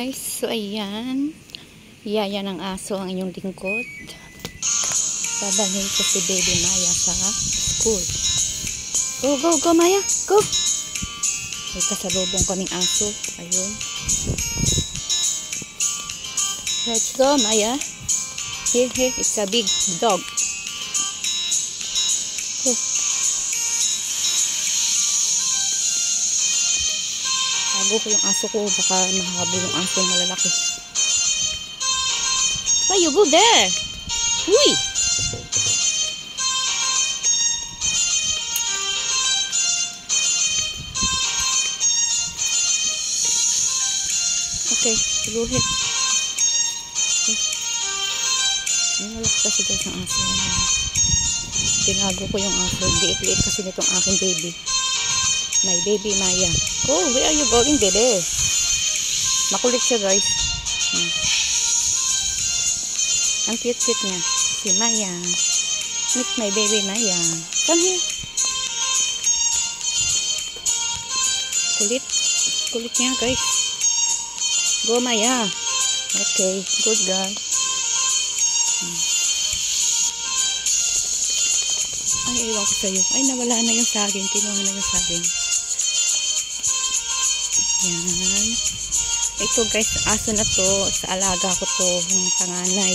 guys, so ayan, yaya ng aso ang inyong lingkod. Dadalhin ko si baby Maya sa school. Go, go, go Maya, go! May kasalubong kaming aso. Ayun. Let's go Maya. Here, here, it's a big dog. Go. Tago ko yung aso ko, baka mahabol yung aso yung malalaki. Why you go there? Uy! Okay, luhit. Okay. May malaki kasi guys ang aso. Tinago ko yung aso. Liit-liit kasi nitong aking baby. My baby Maya. Go, where are you going, baby? Makulit siya guys. Ang cute-cute niya. Si Maya. Meet my baby Maya. Come here. Kulit. Kulit niya guys. Go Maya. Okay, good girl. Ay, iwan ko sa'yo. Ay, nawala na yung saging. Kinuha na yung saging. Yan. Ito guys, aso na to. Sa alaga ko to. Yung panganay.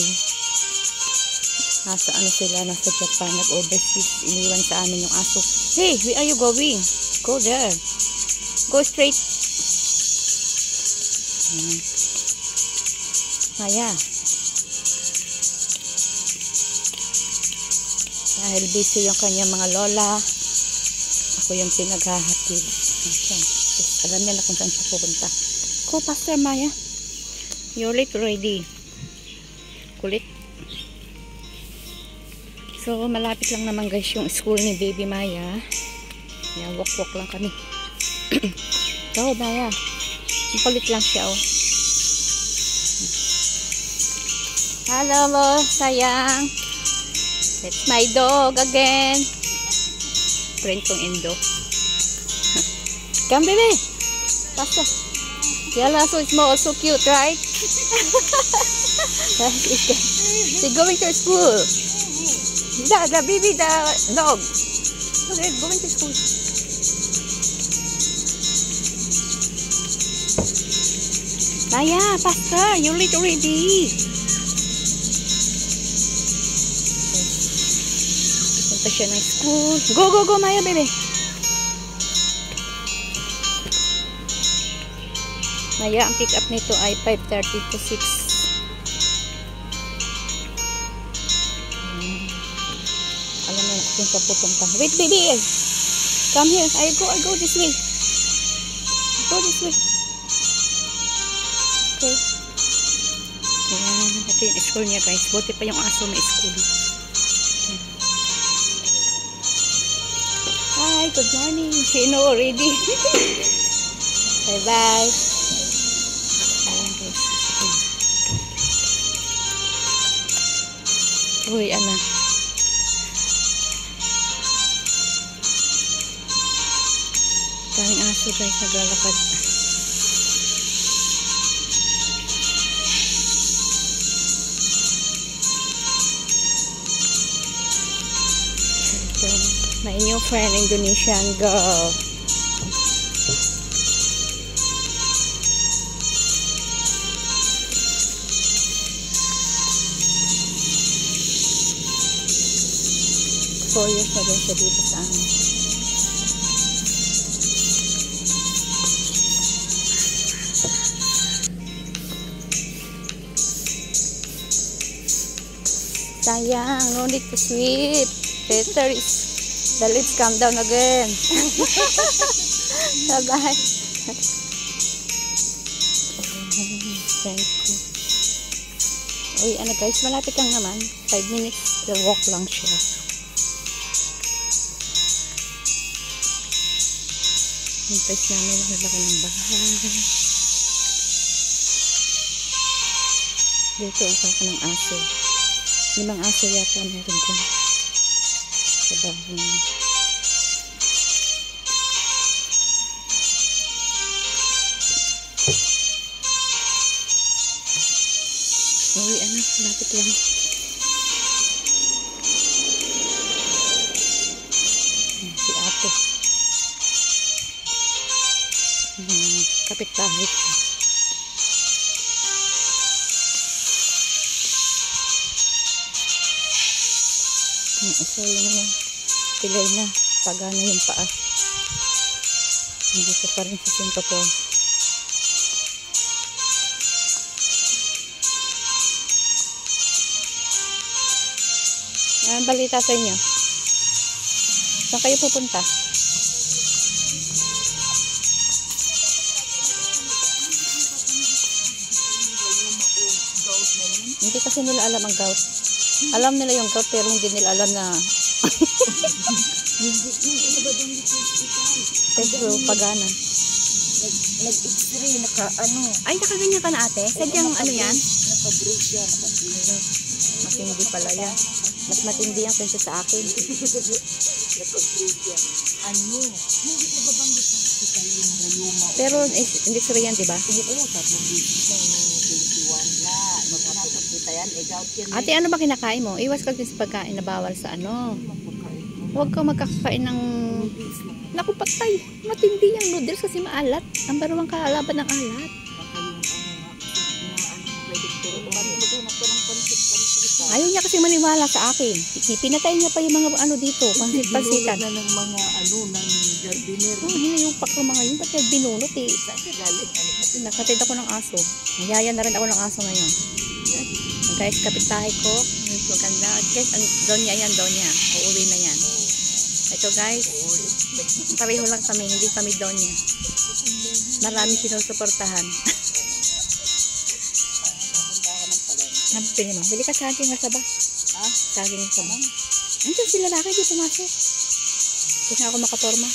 Nasa ano sila, nasa Japan. Nag-overseas. Iniwan sa amin yung aso. Hey, where are you going? Go there. Go straight. Yan. Maya. Dahil busy yung kanyang mga lola, ako yung pinaghahatid. Alam niya na kung saan siya pupunta. Go faster Maya. You're late already. Kulit. So malapit lang naman guys yung school ni baby Maya. Yan, walk-walk lang kami. Go Maya. Makulit lang siya oh. Hello mo, sayang. It's my dog again. Friend kong Indo. Come baby. Faster. Yala, so it's also cute, right? She's going to school. The baby, the dog. Okay, going to school. Maya, faster. You're late already. Punta siya ng school. Go, go, go, Maya, baby. Maya, ang pick up nito ay 5:30 to 6. Alam mo na kung saan pupunta. Wait, baby. Come here. I go this way. Go this way. Okay. Ayan. Ito yung school niya, guys. Buti pa yung aso may school. Okay. Hi, good morning. She know already. Bye-bye. Ayan, guys. Uy, anak. Daming aso, guys. Naglalakad. My new friend, Indonesian girl. Four years na din siya dito sa amin. Sayang, no need to sweep. Better is the lips come down again. Bye-bye. Thank you. Uy, ano guys, malapit lang naman. 5 minutes, walk lang siya. Hintay namin ang laki ng bahay. Dito ang kaka ng aso. 5 aso yata meron dyan. Sa bahay. Lapit lang. Si ate. Kapit-bahay ko. Isa yung pilay na. Pagana yung paa. Hindi ko pa rin sa Singapore. Ang balita sa inyo. Saan kayo pupunta? Hindi kasi nila alam ang gout. Alam nila yung gout pero hindi nila alam na pero pagana. Nag-x-ray, naka-ano. Ay, nakaganyan ka na ate? Sadyang ano yan? Naka-brace yan, naka-brace. Matindi pala yan. Mas matindi yan kaysa sa akin. Naka-brace yan. Ano? Hindi ko babanggit sa hospital yung rayuma. Pero hindi sila yan, diba? Oo, tatlong basis na yung 21 na. Magkakapagkita yan, gout yan. Ate, ano ba kinakain mo? Iwas ka din sa pagkain na bawal sa ano. Huwag ka magkakain ng... Naku, patay. Matindi yung noodles kasi maalat. Ang baruang kalaban ng alat. Ayaw niya kasi maniwala sa akin. Pinatay niya pa yung mga ano dito. Pansit-pansitan. Na ng mga ano, ng jardiner. Oh, hindi yung pakro mga yun. Ba't yung binunot eh? Nakatid ako ng aso. Nayaya na rin ako ng aso ngayon. Guys, kapitahe ko. Maganda. Guys, Donya yan, Donya. Uuwi na yan. Ito guys, pareho lang kami, hindi kami Donya. Marami sinusuportahan. Pili mo. Bili ka sa akin nga saba. Ha? Sa akin nga saba. Andiyan sila lalaki, di pumasok. Hindi na ako makaporma.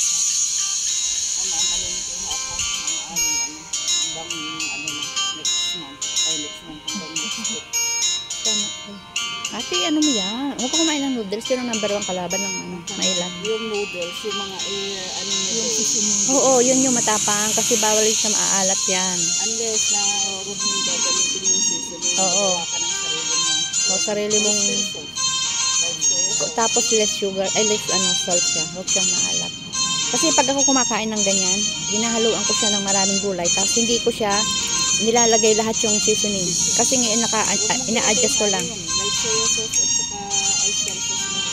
Ate, ano mo yan? Huwag ko kumain ng noodles. Yun ang number 1 kalaban ng ano, mailan. Yung noodles, yung mga ano yung susunod. Oo, yun yung matapang. Kasi bawal yung sa maaalat yan. Unless na huwag mo gagamitin yung susunod. Oo. Gawa ka ng sarili mo. O sarili mong... Tapos less sugar, ay less ano, salt siya. Huwag siyang maalat. Kasi pag ako kumakain ng ganyan, ginahaluan ko siya ng maraming gulay. Tapos hindi ko siya nilalagay lahat yung seasoning. Kasi ngayon ina-adjust ko lang. Like soya sauce at saka oyster sauce mo.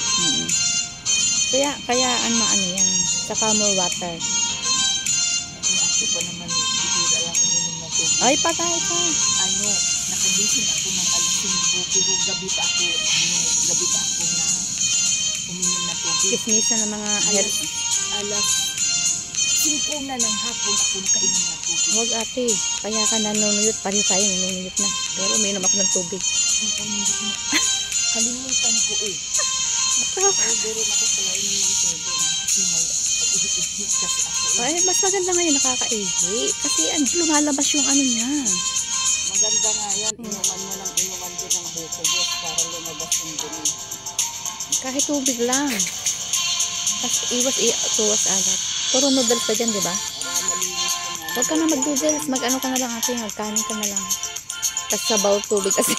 Kaya ano yan. Saka more water. Ako pa naman, bihira lang uminom ng tubig. Ay, patay pa. Ano, nakagising ako ng alas 5, pero gabi pa ako na uminom ng tubig. Kismisa ng mga herbs. Alas 5 na ng hapon ako nakainom ng tubig. Huwag ate. Kaya ka nanunuyot. Pareho tayo nanunuyot na. Pero uminom ako ng tubig. Kalimutan ko eh. Pero ako pala inom ng tubig. Kasi may pag-ihit-ihit kasi ako eh. Ay, mas maganda ngayon nakakaihi. Kasi lumalabas yung ano niya. Maganda nga yan. Inuman mo ng inuman din ng buko-bus para lumabas yung dumi. Kahit tubig lang. Tapos tuwas alat. Puro noodles pa dyan, di ba? Para malinis ko na. Huwag ka na mag-noodles. Mag-ano ka na lang ate. Magkanin ka na lang. Tapos sabaw tubig kasi.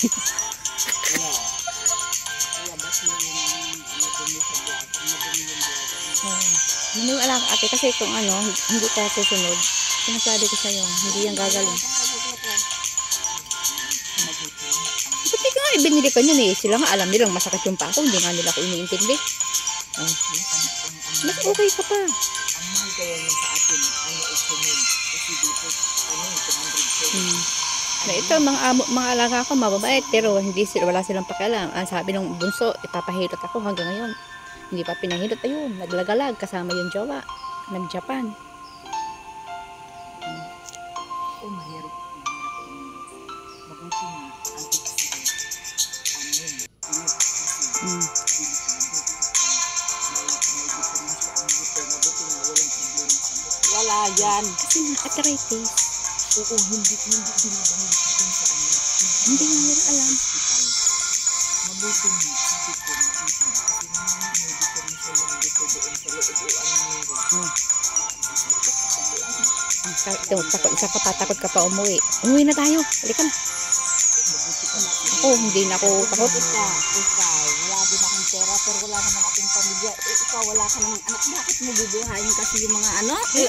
Labas mo yung dumi sa buwan. Madumi yung buwan. Maniwala ka ate. Kasi kung ano, hindi ka susunod. Sinasabi ko sa'yo. Hindi yan gagaling. Ba't di ka nga ibinili ka niyan eh. Sila nga alam nilang masakit yung pako. Hindi nga nila ako iniintindi. Mas okay ka pa. Ang mahal kaya yun sa atin, ano, usumin. Kasi dito, ano, 200. Na ito, mga alaga ko, mababait. Pero hindi wala silang pakialam. Ang sabi ng bunso, ipapahilot ako hanggang ngayon. Hindi pa pinahilot. Ayun, naglagalag. Kasama yung jowa. Nag-Japan. Oh, mahirap. Mabuti nga, antioxidant. Ano, kasi, wala yan. Kasi nga, arthritis. Oo, hindi binabanggit din sa ano. Hindi nga nila alam. Mabuti nga, sabi ko, mabuti nga. Kasi may diferensya yung dito doon sa loob-uan meron. Isa ka pa, takot ka pa umuwi. Umuwi na tayo. Halika na. Mabuti ka na. Oh, hindi na ako takot. Ikaw, wala din akong pera, pero wala naman akong pamilya. Eh, ikaw, wala ka namang anak. Bakit mo bubuhayin kasi yung mga anak? Eh,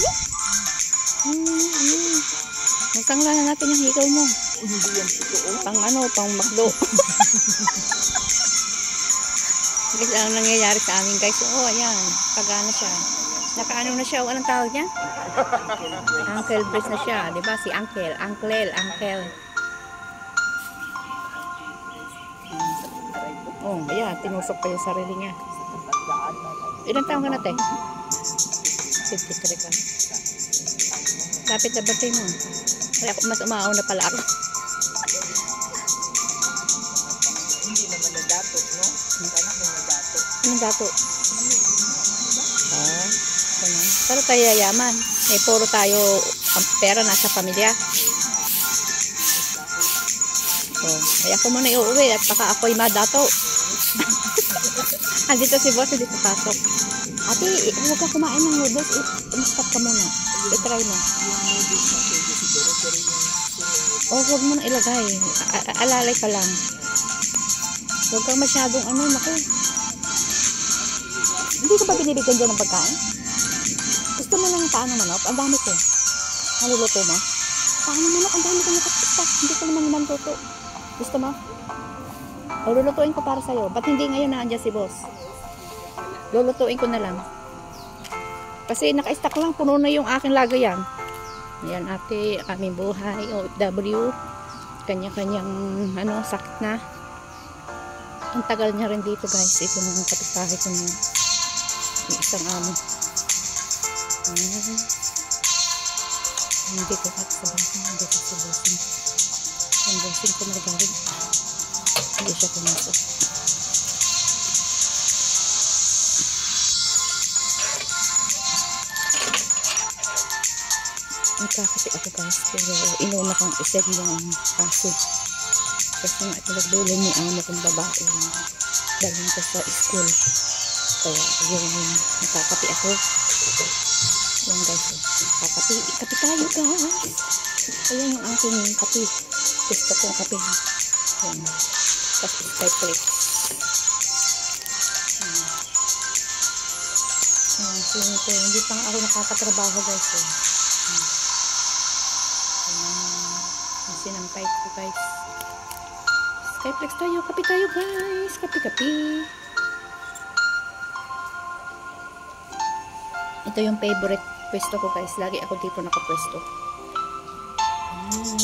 Masang na natin yung hikaw mo. hindi yan totoo. Pang makdo. Guys, ang nangyayari sa amin guys. Oh, ayan. Pagana siya. Nakaano na siya. Anong tawag niya? Uncle Brace na siya. Diba? Si Uncle. Uncle. Oh, ayan. Tinusok pa yung sarili niya. Ilang taon ka na, te? 53 ka. Lapit na birthday mo. Kaya mas umaaw na pala ako. Hindi naman nadato, no? Sana kung nadato. Anong dato? Ano? Pero tayo yayaman. Eh, puro tayo ang pera nasa pamilya. Oh, kaya ako muna iuwi at baka ako'y madato. Andito si boss, hindi papasok. Ate, huwag ka kumain ng noodles. I-stop ka muna. I-try mo. Yung movies na pwede siguro, pero yung sunod. Oh, huwag mo na ilagay. Alalay ka lang. Huwag kang masyadong naku. Hindi ko ba binibigyan dyan ng pagkain? Gusto mo ng paano manok? Ang dami ko. Naluluto mo? Paano manok? Ang dami ko nakapista. Hindi ko naman naman luto. Gusto mo? O, lulutuin ko para sa'yo. Ba't hindi ngayon naandyan si boss? Lulutuin ko na lang. Kasi naka-stack lang. Puno na yung aking lagayan. Yan ate, aming buhay. OFW. Kanya-kanyang sakit na. Ang tagal niya rin dito guys. Ito ng kapitbahay ko na yung isang amo. Hindi ko kat sa basin. Hindi ko sa basin. Yung basin ko nagaling. Hindi siya pumasok. Nagkakapi ako guys. Pero inuna kong isend yung aso. Kasi nga pinagdulan ni amo kong babae. Dalhin ko sa school. Kaya yung nakakapi ako. Ayan guys. Kakapi. Kapi tayo guys. Ayan yung aking kapi. Gusto kong kapi. Ayan. Tapos Skype plate. Ayan. Hindi pa ako nakakatrabaho guys. Sinampay ko guys. Skyplex tayo. Kapi tayo guys. Kapi. Ito yung favorite pwesto ko guys. Lagi ako dito nakapwesto.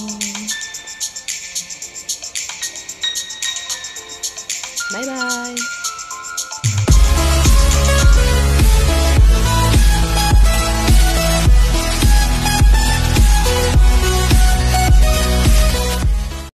Bye bye.